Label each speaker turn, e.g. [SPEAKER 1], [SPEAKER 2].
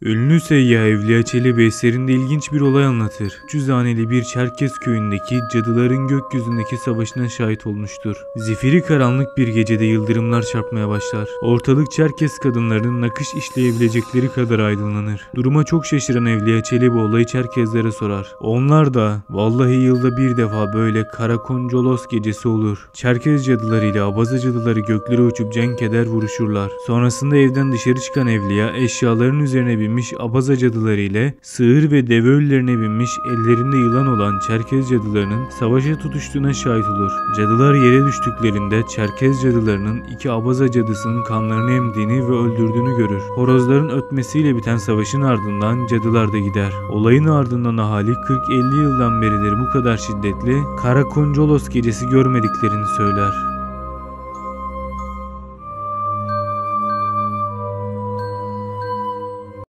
[SPEAKER 1] Ünlü seyyah Evliya Çelebi eserinde ilginç bir olay anlatır. 300 haneli bir Çerkez köyündeki cadıların gökyüzündeki savaşına şahit olmuştur. Zifiri karanlık bir gecede yıldırımlar çarpmaya başlar. Ortalık Çerkez kadınlarının nakış işleyebilecekleri kadar aydınlanır. Duruma çok şaşıran Evliya Çelebi olayı Çerkezlere sorar. Onlar da vallahi yılda bir defa böyle Karakoncolos gecesi olur. Çerkez cadıları ile Abaza cadıları göklere uçup cenk eder vuruşurlar. Sonrasında evden dışarı çıkan Evliya eşyaların üzerine binmiş Abaza cadıları ile sığır ve deve ölülerine binmiş ellerinde yılan olan Çerkez cadılarının savaşa tutuştuğuna şahit olur. Cadılar yere düştüklerinde Çerkez cadılarının iki Abaza cadısının kanlarını emdiğini ve öldürdüğünü görür. Horozların ötmesiyle biten savaşın ardından cadılar da gider. Olayın ardından ahali 40-50 yıldan beridir bu kadar şiddetli Karakoncolos gecesi görmediklerini söyler.